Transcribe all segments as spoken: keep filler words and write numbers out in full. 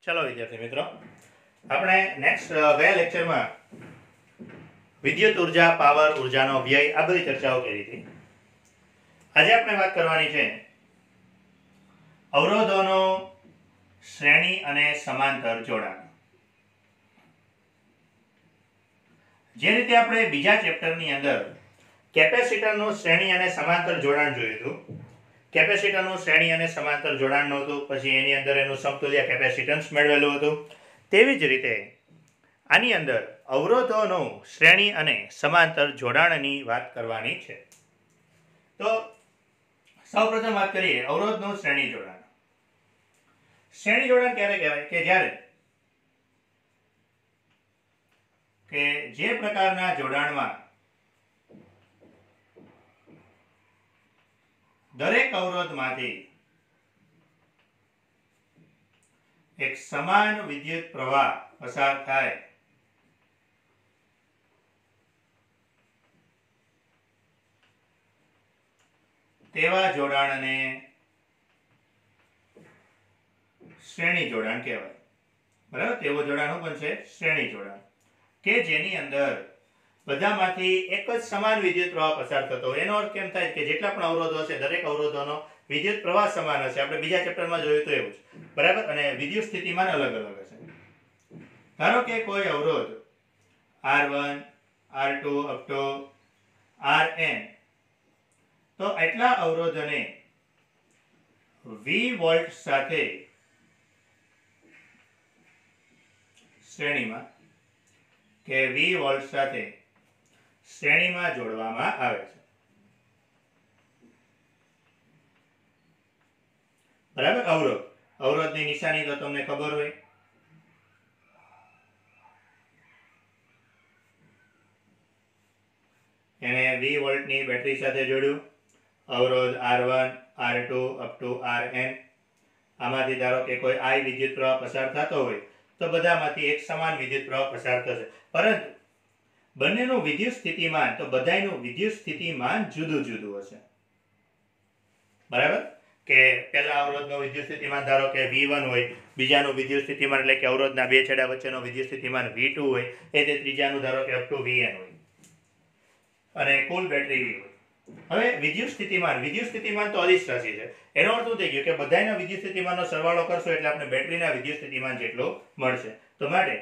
चलो विद्यार्थी मित्रों, આપણે નેક્સ્ટ ગયા લેક્ચરમાં વિદ્યુત ઉર્જા, પાવર, ઉર્જાનો વ્યય આ બધી ચર્ચાઓ કરી હતી. આજે આપણે વાત કરવાની છે અવરોધોનો શ્રેણી અને સમાંતર જોડાણ. જે રીતે આપણે બીજા ચેપ્ટરની અંદર કેપેસિટરનું શ્રેણી અને સમાંતર જોડાણ જોયું હતું. કેપેસિટરનું શ્રેણી અને સમાંતર જોડાણ નહોતું, પછી એની અંદર એનું સમતુલ્ય કેપેસિટન્સ મેળવેલું હતું. તેવી જ રીતે આની અંદર અવરોધોનું શ્રેણી અને સમાંતર જોડાણની વાત કરવાની છે. તો સૌપ્રથમ વાત કરીએ અવરોધનું શ્રેણી જોડાણ. શ્રેણી જોડાણ ક્યારે કહેવાય? કે જ્યારે કે જે પ્રકારના જોડાણમાં દરેક અવરોધમાંથી એક સમાન વિદ્યુત પ્રવાહ પસાર થાય તેવા જોડાણને શ્રેણી જોડાણ કહેવાય. બરાબર? તેવો જોડાણ પણ છે શ્રેણી જોડાણ, કે જેની અંદર બધામાંથી એક જ સમાન વિદ્યુત પ્રવાહ પસાર થતો હોય. એનો અર્થ કેમ થાય કે જેટલા પણ અવરોધો હશે દરેક અવરોધોનો વિદ્યુત પ્રવાહ સમાન હશે. આપણે બીજા ચેપ્ટરમાં જોયું તો એવું જ. બરાબર? અને વિદ્યુત સ્થિતિમાન અલગ અલગ હશે. ધારો કે કોઈ અવરોધ R one, R two up to R N, તો એટલા અવરોધને વી વોલ્ટ સાથે શ્રેણીમાં કે વી વોલ્ટ સાથે શ્રેણીમાં જોડવામાં આવે છે. બરાબર? અવરોધ અવરોધની નિશાની તો તમને ખબર હોય. એને વી વોલ્ટની બેટરી સાથે જોડ્યું. અવરોધ R one, R two up to R N. આમાંથી ધારો કે કોઈ આઈ વિદ્યુત પ્રવાહ પસાર થતો હોય તો બધામાંથી એક સમાન વિદ્યુત પ્રવાહ પસાર થશે. પરંતુ બંનેનું વિદ્યુત સ્થિતિમાન તો બધાયનું વિદ્યુત સ્થિતિમાન જુદું જુદું હશે. બરાબર? કે પહેલા અવરોધનો વિદ્યુત સ્થિતિમાન ધારો કે વી વન હોય, બીજાનું વિદ્યુત સ્થિતિમાન એટલે કે અવરોધના બે છેડા વચ્ચેનો વિદ્યુત સ્થિતિમાન વી ટુ હોય, એ તે ત્રીજાનું ધારો કે અપ ટુ વી એન હોય, અને કુલ બેટરી વી હોય. હવે વિદ્યુત સ્થિતિમાન વિદ્યુત સ્થિતિમાન તો અદિશ રાશિ છે. એનો અર્થ શું થઈ ગયો કે બધાયના વિદ્યુત સ્થિતિમાનનો સરવાળો કરશો એટલે આપણે બેટરીના વિદ્યુત સ્થિતિમાન જેટલો મળશે. તો માટે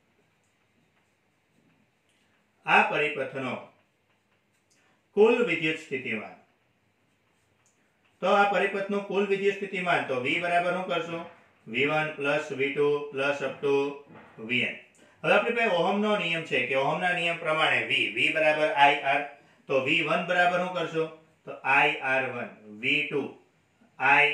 આ પરિપથનો કુલ વિદ્યુત સ્થિતિમાન, તો આ પરિપથનું કુલ વિદ્યુત સ્થિતિમાન તો V બરાબર શું કરશું? V one plus V two plus up to V N. હવે આપણી પાસે ઓહમનો નિયમ છે કે ઓહમના નિયમ પ્રમાણે V V બરાબર I R, તો વી વન બરાબર શું કરશો? તો I R one, V two I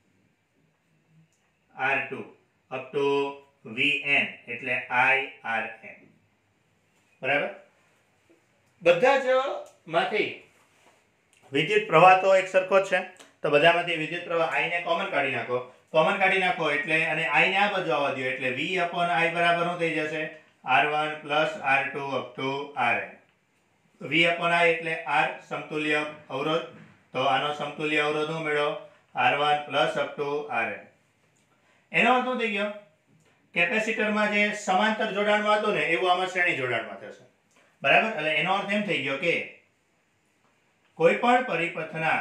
R two up to V N એટલે I R N. બરાબર? બધા જ માંથી વિદ્યુત પ્રવાહ તો એક સરખો જ છે, તો બધામાંથી વિદ્યુત પ્રવાહ I ને કોમન કાઢી નાખો. કોમન કાઢી નાખો એટલે અને I ને આ બાજુ આવવા દો એટલે V upon I બરાબર શું થઈ જશે? R one plus R two up to R N. V upon I એટલે R સમતુલ્ય અવરોધ, તો આનો સમતુલ્ય અવરોધ શું મેળવો? R one plus up to R N. એનો અર્થ શું થઈ ગયો? કેપેસિટરમાં જે સમાંતર જોડાણમાં હતું ને એવું આમાં શ્રેણી જોડાણમાં થશે. બરાબર? એટલે એનો અર્થ એમ થઈ ગયો કે કોઈ પણ પરિપથના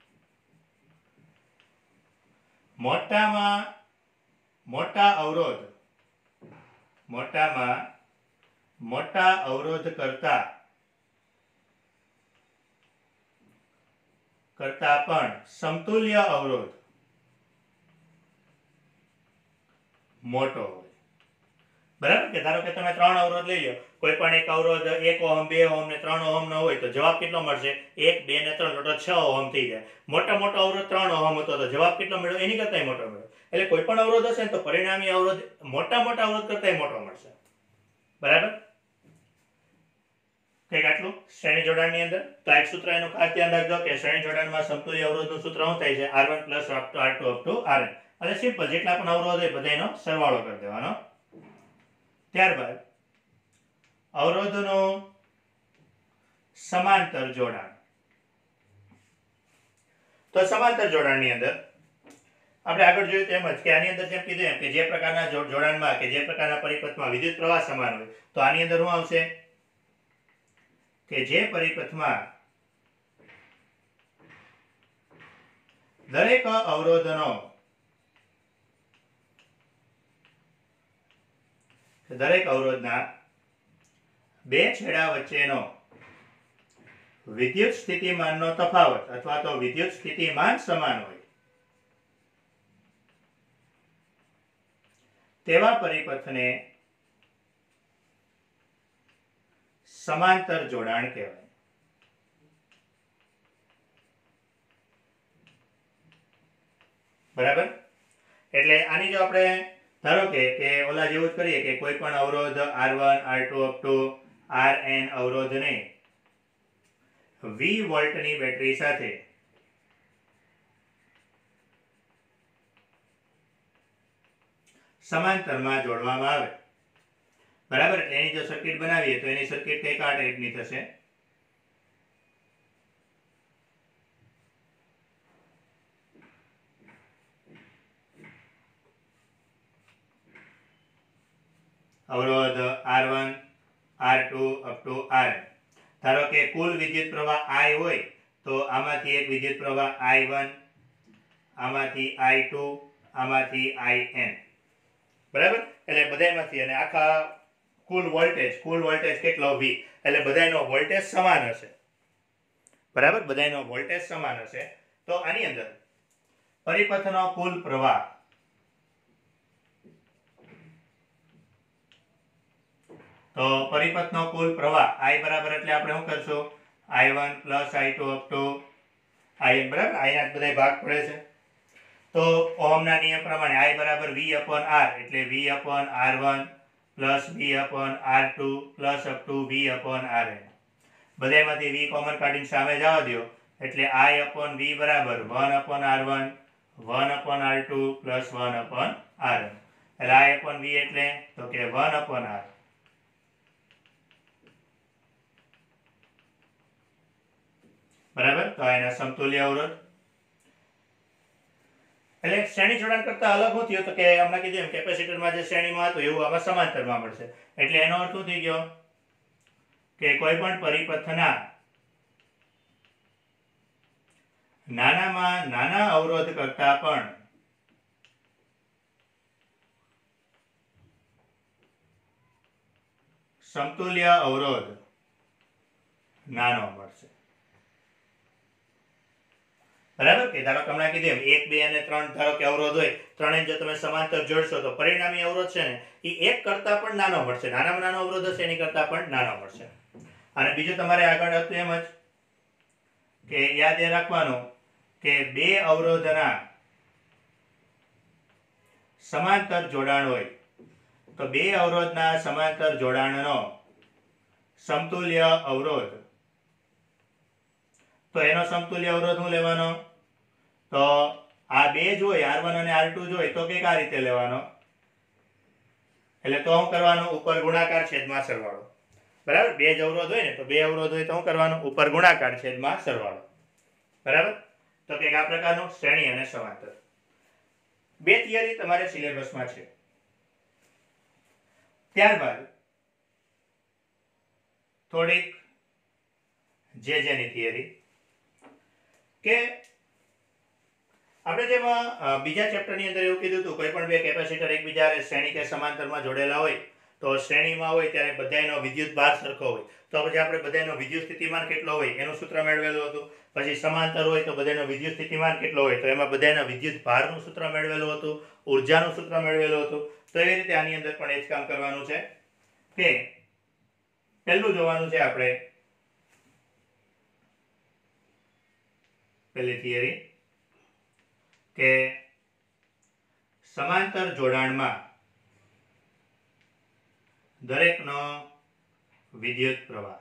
મોટામાં મોટા અવરોધ મોટામાં મોટા અવરોધ કરતા કરતા પણ સમતુલ્ય અવરોધ મોટો હોય. બરાબર? કે ધારો કે તમે ત્રણ અવરોધ લઈ લો, કોઈ પણ એક અવરોધ એક ઓહમ, બે ઓહમ ને ત્રણ ઓહમ નો હોય તો જવાબ કેટલો મળશે? એક, બે ને ત્રણ એટલે છ ઓહમ થઈ જાય. મોટા મોટો અવરોધ ત્રણ ઓહમ હતો તો જવાબ કેટલો મળ્યો? એની કરતાંય મોટો મળ્યો. એટલે કોઈ પણ અવરોધ હશે ને તો પરિણામી અવરોધ મોટા મોટા અવરોધ કરતાંય મોટો મળશે. બરાબર? કંઈક આટલું શ્રેણી જોડાણની અંદર. તો એક સૂત્ર એનું ખાસ ધ્યાન રાખજો કે શ્રેણી જોડાણમાં સમતુલ્ય અવરોધનું સૂત્ર શું થાય છે? R one plus R two up to R N. એટલે સિમ્પલ, જેટલા પણ અવરોધ હોય બધાનો સરવાળો કરી દેવાનો. ત્યારબાદ અવરોધનું સમાંતર જોડાણ. તો સમાંતર જોડાણની અંદર આપણે આગળ જોયું તેમ જ કે આની અંદર જેમ કીધું એમ કે જે પ્રકારના જોડાણમાં કે જે પ્રકારના પરિપથમાં વિદ્યુત પ્રવાહ સમાન હોય તો આની અંદર શું આવશે કે જે પરિપથમાં દરેક અવરોધનો દરેક અવરોધના બે છેડા વચ્ચેનો વિદ્યુત સ્થિતિમાનનો તફાવત અથવા તો વિદ્યુત સ્થિતિમાન સમાન હોય તેવા પરિપથને સમાંતર જોડાણ કહેવાય. બરાબર. એટલે આની જો આપણે ધારો કે કે ઓલા જેવું જ કરીએ કે કોઈ પણ અવરોધ R one R two up to R N અવરોધને વી વોલ્ટની બેટરી સાથે સમાંતરમાં જોડવામાં આવે. બરાબર. એટલે એની જો સર્કિટ બનાવીએ તો એની સર્કિટ કઈક આ ટાઈપની થશે. અવરોધ R one R two up to R. ધારો કે કુલ વિદ્યુત પ્રવાહ I હોય તો આમાંથી એક વિદ્યુત પ્રવાહ આઈ વન, આમાંથી આઈ ટુ, આમાંથી આઈ એન. બરાબર. એટલે બધામાંથી અને આખા કુલ વોલ્ટેજ કુલ વોલ્ટેજ કેટલો V. એટલે બધાનો વોલ્ટેજ સમાન હશે. બરાબર. બધાનો વોલ્ટેજ સમાન હશે. તો આની અંદર પરિપથનો કુલ પ્રવાહ તો પરિપથનો કુલ પ્રવાહ I બરાબર એટલે આપણે શું કરશું I one plus I two up to I N. બરાબર. I ના બધા ભાગ પડે છે તો ઓહમના નિયમ પ્રમાણે I બરાબર V upon R એટલે V upon R one plus V upon R two plus up to V upon R N. બધામાંથી V કોમન કાઢીને સામે જવા દો એટલે I upon V બરાબર one upon R one, one upon R two plus one upon R N. એટલે I upon V એટલે તો કે વન upon R. બરાબર. તો એના સમતુલ્ય અવરોધ એટલે શ્રેણી જોડાણ કરતા અલગ શું થયું તો કે હમણાં કીધું એમ કેપેસિટરમાં જે શ્રેણીમાં હતું એવું આમાં સમાંતરમાં મળશે. એટલે એનો અર્થ શું થઈ ગયો કે કોઈ પણ પરિપથના નાનામાં નાના અવરોધ કરતા પણ સમતુલ્ય અવરોધ નાનો મળશે. બરાબર. કે ધારો કે હમણાં કીધું એમ એક બે અને ત્રણ ધારો કે અવરોધ હોય ત્રણેય જો તમે સમાંતર જોડશો તો પરિણામી અવરોધ છે ને એ એક કરતા પણ નાનો મળશે. નાનામાં નાનો અવરોધ હશે એની કરતા પણ નાનો મળશે. અને બીજું તમારે આગળ હતું એમ જ કે યાદ એ રાખવાનું કે બે અવરોધના સમાંતર જોડાણ હોય તો બે અવરોધના સમાંતર જોડાણનો સમતુલ્ય અવરોધ તો એનો સમતુલ્ય અવરોધ શું લેવાનો તો આ બે જ હોય આર વન અને આર ટુ જ હોય તો કે આ રીતે લેવાનો. એટલે તો શું કરવાનું ઉપર ગુણાકાર છેદમાં સરવાળો. બરાબર. બે જ અવરોધ હોય ને તો બે અવરોધ હોય તો શું કરવાનું ઉપર ગુણાકાર છેદમાં સરવાળો. બરાબર. તો કે આ પ્રકારનું શ્રેણી અને સમાંતર બે થિયરી તમારે સિલેબસમાં છે. ત્યારબાદ થોડીક જે જેની થિયરી કે આપણે જેમાં બીજા ચેપ્ટરની અંદર એવું કીધું હતું કોઈ પણ બે કેપેસિટર એકબીજા શ્રેણી કે સમાંતરમાં જોડેલા હોય તો શ્રેણીમાં હોય ત્યારે બધાયનો વિદ્યુત ભાર સરખો હોય તો પછી આપણે બધાયનો વિદ્યુત સ્થિતિમાન કેટલો હોય એનું સૂત્ર મેળવેલું હતું. પછી સમાંતર હોય તો બધાયનો વિદ્યુત સ્થિતિમાન કેટલો હોય તો એમાં બધાયના વિદ્યુત ભારનું સૂત્ર મેળવેલું હતું, ઉર્જાનું સૂત્ર મેળવેલું હતું. તો એવી રીતે આની અંદર પણ એ જ કામ કરવાનું છે કે પહેલું જોવાનું છે આપણે પહેલી થિયરી કે સમાંતર જોડાણમાં દરેકનો વિદ્યુત પ્રવાહ.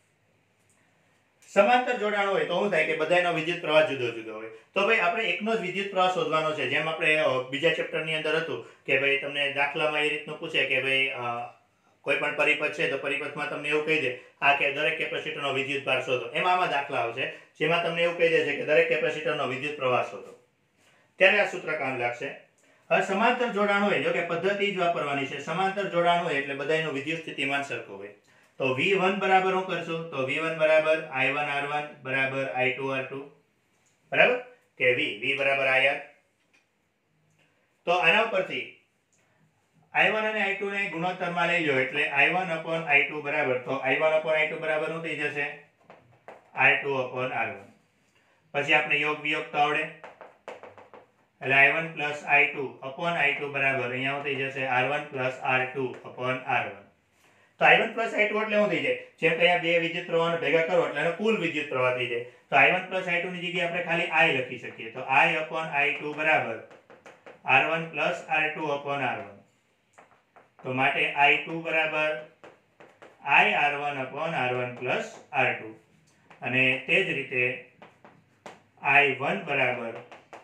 સમાંતર જોડાણ હોય તો શું થાય કે બધાનો વિદ્યુત પ્રવાહ જુદો જુદો હોય તો ભાઈ આપણે એકનો જ વિદ્યુત પ્રવાહ શોધવાનો છે. જેમ આપણે બીજા ચેપ્ટરની અંદર હતું કે ભાઈ તમને દાખલામાં એ રીતનું પૂછે કે ભાઈ કોઈ પણ પરિપથ છે તો પરિપથમાં તમને એવું કહી દે આ કે દરેક કેપેસિટરનો વિદ્યુત ભાર શોધો. એમાં આમાં દાખલા આવશે જેમાં તમને એવું કહી દે છે કે દરેક કેપેસિટરનો વિદ્યુત પ્રવાહ શોધો. ત્યારે આ સૂત્ર કામ લાગશે. હવે સમાંતર જોડાણ હોય, જો કે પદ્ધતિ જ વાપરવાની છે. સમાંતર જોડાણ હોય એટલે બધાયનું વિદ્યુત સ્થિતિમાન સરખું હોય. તો વી વન બરાબર હું કરશું, તો વી વન બરાબર આઈ વન આર વન બરાબર આઈ ટુ આર ટુ, બરાબર કે v v બરાબર ir. તો આના ઉપરથી આઈ વન અને આઈ ટુ ને ગુણોત્તરમાં લઈ લો એટલે I one upon I two બરાબર, તો I one upon I two બરાબર શું થઈ જશે, R two upon R one. પછી આપણે યોગ વિયોગ તો આવડે એટલે I one plus I two upon I two બરાબર અહીંયા શું થઈ જશે R one plus R two upon R one. તો I one plus I two એટલે શું થઈ જાય, જેમ કે અહીંયા બે વિદ્યુત પ્રવાહને ભેગા કરો એટલે એનો કુલ વિદ્યુત પ્રવાહ થઈ જાય. તો I one plus I two ની જગ્યાએ આપણે ખાલી i લખી શકીએ. તો i upon આઈ ટુ બરાબર R one plus R two upon R one. તો માટે આઈ ટુ બરાબર i R one upon R one plus R two, અને તે જ રીતે આઈ વન બરાબર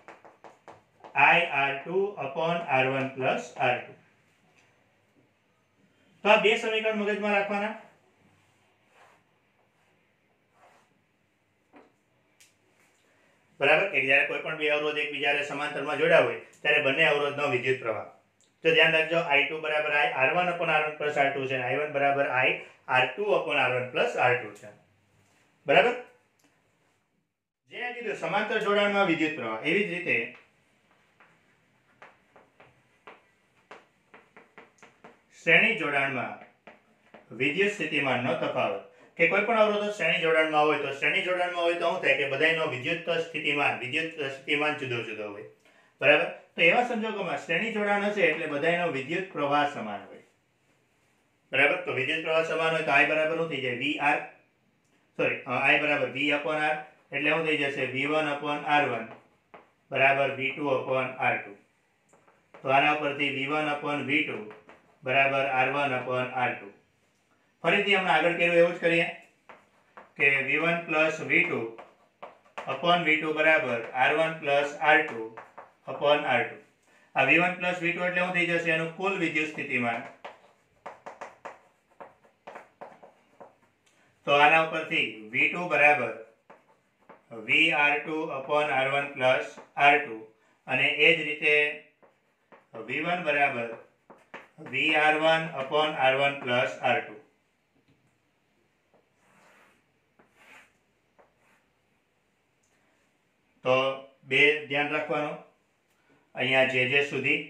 i R two upon R one plus R two. તો આ બે સમીકરણ મગજમાં રાખવાના. બરાબર કે જ્યારે કોઈ પણ બે અવરોધ એકબીજાને સમાંતરમાં જોડ્યા હોય ત્યારે બંને અવરોધનો વિદ્યુત પ્રવાહ, તો ધ્યાન રાખજો આઈ ટુ બરાબર i R one upon R one plus R two છે અને આઈ વન બરાબર i R two upon R one plus R two છે. બરાબર, જે કીધું સમાંતર જોડાણમાં વિદ્યુત પ્રવાહ, એવી જ રીતે શ્રેણી જોડાણમાં વિદ્યુત સ્થિતિમાનનો તફાવત, કે કોઈ પણ અવરોધો શ્રેણી જોડાણમાં હોય તો શ્રેણી જોડાણમાં હોય તો શું થાય કે બધાયનો વિદ્યુત સ્થિતિમાન વિદ્યુત સ્થિતિમાન જુદો જુદો હોય. બરાબર, તો એવા સંજોગોમાં શ્રેણી જોડાણ હશે એટલે બધાયનો વિદ્યુત પ્રવાહ સમાન હોય. બરાબર, તો વિદ્યુત પ્રવાહ સમાન હોય તો i બરાબર શું થઈ જાય વી આર, સોરી i બરાબર v upon r એટલે શું થઈ જશે V one upon R one બરાબર V two upon R two. તો આના ઉપરથી V one upon V two બરાબર R one upon R two. ફરીથી આપણે આગળ કર્યું એવું જ કરીએ કે V one plus V two upon V two બરાબર R one plus R two upon R two. આ V one plus V two એટલે શું થઈ જશે એનું કુલ વિદ્યુત સ્થિતિમાન. તો આના ઉપરથી વી ટુ બરાબર V R two upon R one plus R two, અને એ જ રીતે વી વન બરાબર V R one upon R one plus R two. તો બે ધ્યાન રાખવાનું અહીંયા જે જે સુધી.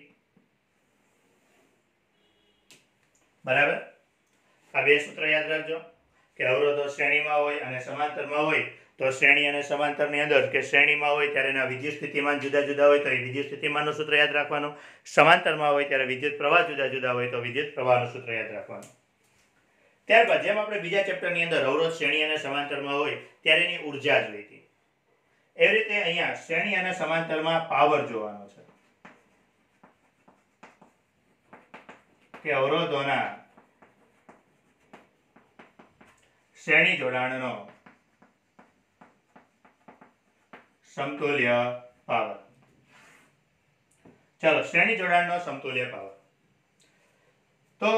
બરાબર, આ બે સૂત્ર યાદ રાખજો કે અવરોધો શ્રેણીમાં હોય અને સમાંતરમાં હોય તો શ્રેણી અને સમાંતરની અંદર કે શ્રેણીમાં હોય ત્યારે એના વિદ્યુત સ્થિતિમાન જુદા જુદા હોય તો એ વિદ્યુત સ્થિતિમાનનું સૂત્ર યાદ રાખવાનું. સમાંતરમાં હોય ત્યારે વિદ્યુત પ્રવાહ જુદા જુદા હોય તો વિદ્યુત પ્રવાહનું સૂત્ર યાદ રાખવાનું. ત્યારબાદ જેમ આપણે બીજા ચેપ્ટરની અંદર અવરોધ શ્રેણી અને સમાંતરમાં હોય ત્યારે એની ઉર્જા જોઈ હતી, એવી રીતે અહીંયા શ્રેણી અને સમાંતરમાં પાવર જોવાનો છે કે અવરોધોના શ્રેણી જોડાણનો સમતુલ્ય પાવર. ચાલો, શ્રેણી જોડાણનો સમતુલ્ય પાવર. તો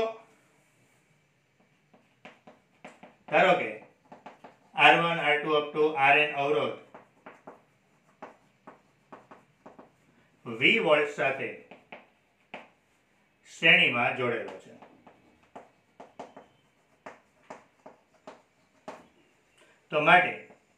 ધારો કે R one R two up to R N અવરોધ વી વોલ્ટ સાથે શ્રેણીમાં જોડેલો છે. તો માટે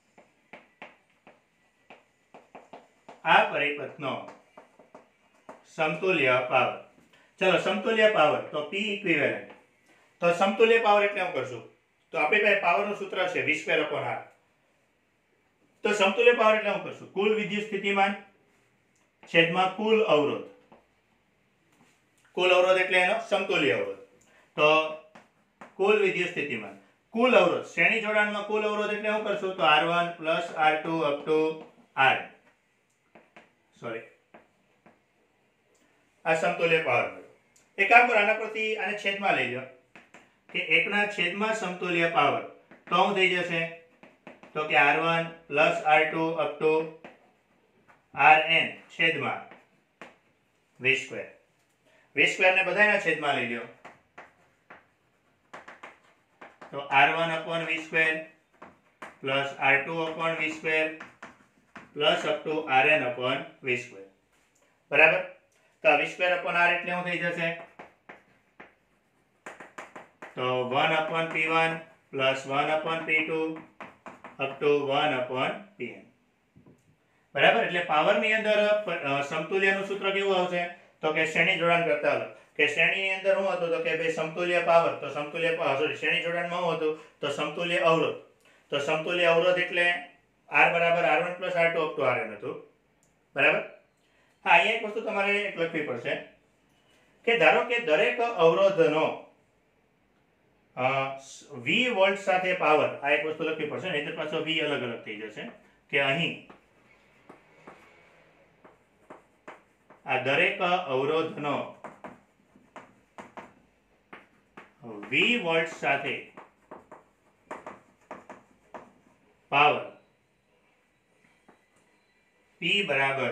આ પરિપથનો સમતુલ્ય પાવર. ચલો, સમતુલ્ય પાવર તો P ઇક્વિવેલન્ટ. તો સમતુલ્ય પાવર એટલે શું કરશું, તો આપણી પાસે પાવરનું સૂત્ર છે v સ્ક્વેર upon r. તો સમતુલ્ય પાવર એટલે શું કરશું, કુલ વિદ્યુત સ્થિતિમાન છેદમાં કુલ અવરોધ. કુલ અવરોધ એટલે એનો સમતુલ્ય અવરોધ. તો કુલ વિદ્યુત સ્થિતિમાન કુલ અવરોધ શ્રેણી જોડાણમાં કુલ અવરોધ એટલે શું કરશું, તો R one plus R two up to r. Sorry, આ સમતુલ્ય પાવર. એક કામ કરો, આના પરથી આને છેદમાં લઈ લો કે એકના છેદમાં સમતુલ્ય પાવર તો શું થઈ જશે, તો કે R one plus R two up to rn છેદમાં v સ્ક્વેર. v સ્ક્વેર ને બધાયના છેદમાં લઈ લો તો R one upon v square plus R two upon v square plus up to rn upon v square. બરાબર. તો આ v સ્ક્વેર અપોન r એટલે શું થઈ જશે? તો one upon p one plus one upon p two up to one upon pn. બરાબર. એટલે પાવરની અંદર સમતુલ્યનું સૂત્ર કેવું આવશે? તો કે શ્રેણી જોડાણ કરતા હલો કે શ્રેણીની અંદર શું હતું? તો કે ભાઈ સમતુલ્ય પાવર. તો સમતુલ્ય સોરી શ્રેણી જોડાણમાં શું હતું? તો સમતુલ્ય અવરોધ. તો સમતુલ્ય અવરોધ એટલે r બરાબર r one plus r two up to rn હતું. બરાબર. હા, અહીંયા એક વસ્તુ તમારે એક લખવી પડશે કે ધારો કે દરેક અવરોધનો v વોલ્ટ સાથે પાવર, આ એક વસ્તુ લખવી પડશે, નહીંતર પાછો v અલગ અલગ થઈ જશે. કે અહીં આ દરેક અવરોધનો v વોલ્ટ સાથે પાવર p બરાબર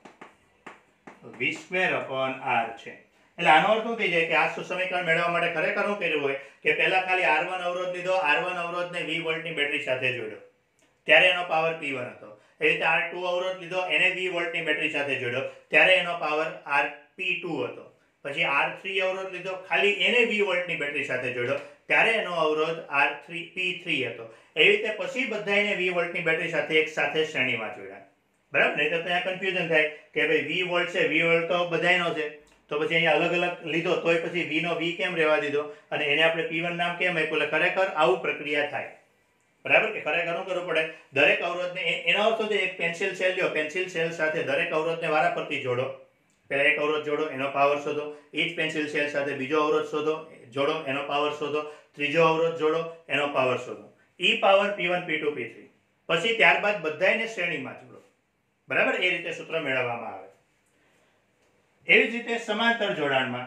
v સ્ક્વેર અપોન r છે. એટલે આનો અર્થ શું થઈ જાય કે આ સમીકરણ મેળવવા માટે ખરેખર શું કર્યું હોય કે પહેલા ખાલી r one અવરોધ લીધો, r one અવરોધને v વોલ્ટની બેટરી સાથે જોડ્યો, ત્યારે એનો પાવર p one હતો. એ રીતે r two અવરોધ લીધો, એને v વોલ્ટની બેટરી સાથે જોડ્યો, ત્યારે એનો પાવર r p two હતો. પછી r three અવરોધ લીધો, ખાલી એને v વોલ્ટની બેટરી સાથે જોડ્યો, ત્યારે એનો અવરોધ r three p three હતો. એવી રીતે પછી બધાને v વોલ્ટની બેટરી સાથે એક સાથે શ્રેણીમાં જોડ્યા. બરાબર. નહીં તો ત્યાં કન્ફ્યુઝન થાય કે ભાઈ v વોલ્ટ છે, v વોલ્ટ તો બધાયનો છે, તો પછી અહીંયા અલગ અલગ લીધો તોય પછી v નો v કેમ રહેવા દીધો અને એને આપણે p one નામ કેમ આપ્યું? એટલે ખરેખર આવું પ્રક્રિયા થાય. બરાબર. કે ખરેખર શું કરવું પડે? દરેક અવરોધને એનો અર્થ છે એક પેન્સિલ સેલ લ્યો, પેન્સિલ સેલ સાથે દરેક અવરોધને વારા પરથી જોડો. પહેલા એક અવરોધ જોડો, એનો પાવર શોધો. એ જ પેન્સિલ સેલ સાથે બીજો અવરોધ શોધો, જોડો, એનો પાવર શોધો. ત્રીજો અવરોધ જોડો, એનો પાવર શોધો. ઈ power p one p two p three. પછી ત્યારબાદ બધાયને શ્રેણીમાં જોડો. બરાબર. એ રીતે સૂત્ર મેળવવામાં આવે. એવી જ રીતે સમાંતર જોડાણમાં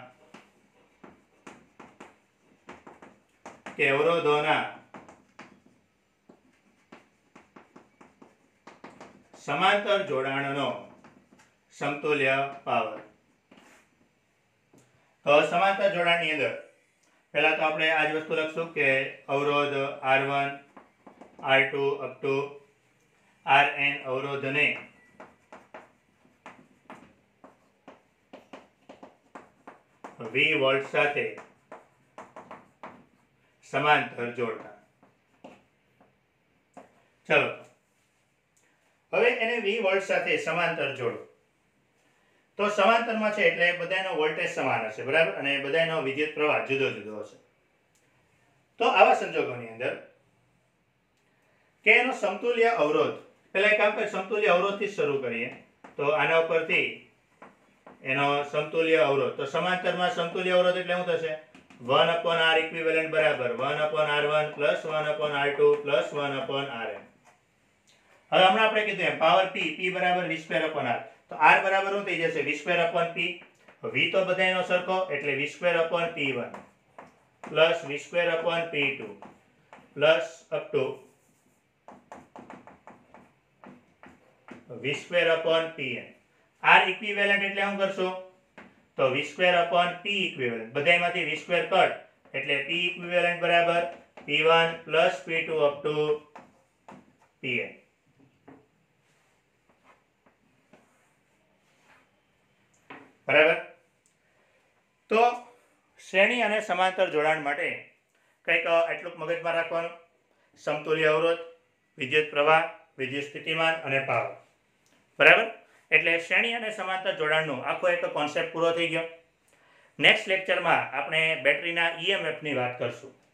કે અવરોધોના સમાંતર જોડાણનો સમતુલ્ય પાવર. તો સમાંતર જોડાણની અંદર પહેલા તો આપણે આ જ વસ્તુ લખશું કે અવરોધ r one r two up to rn અવરોધને v વોલ્ટ સાથે સમાંતર જોડતા. ચલો હવે એને v વોલ્ટ સાથે સમાંતર જોડો. તો સમાંતરમાં છે એટલે બધાનો વોલ્ટેજ સમાન હશે. બરાબર. અને બધાનો વિદ્યુત પ્રવાહ જુદો જુદો હશે. તો આવા સંજોગોની અંદર કે એનો સમતુલ્ય અવરોધ, પહેલા એક કામ કરીએ, સમતુલ્ય અવરોધથી શરૂ કરીએ. તો આના ઉપરથી એનો સમતુલ્ય અવરોધ. તો સમાંતરમાં સમતુલ્ય અવરોધ એટલે શું થશે? one upon r equivalent બરાબર one upon r one plus one upon r two plus one upon rn. હવે હમણાં આપણે કીધું એમ પાવર p, p બરાબર v સ્ક્વેર upon r. તો r બરાબર શું થઈ જશે? v square upon p. v તો બધાયનો સરખો એટલે v square upon p one plus v square upon p two plus up to v square upon pn. r equivalent એટલે શું કરશો? તો v square upon p equivalent. બધાયમાંથી v સ્ક્વેર કટ એટલે p ઇક્વિવેલન્ટ બરાબર p one plus p two up to pn. બરાબર. તો શ્રેણી અને સમાંતર જોડાણ માટે કંઈક એટલું મગજમાં રાખવાનું. સમતુલ્ય અવરોધ, વિદ્યુત પ્રવાહ, વિદ્યુત સ્થિતિમાન અને પાવર. બરાબર. એટલે શ્રેણી અને સમાંતર જોડાણનો આખો એક કોન્સેપ્ટ પૂરો થઈ ગયો. નેક્સ્ટ લેક્ચરમાં આપણે બેટરીના ઈએમએફની વાત કરશું.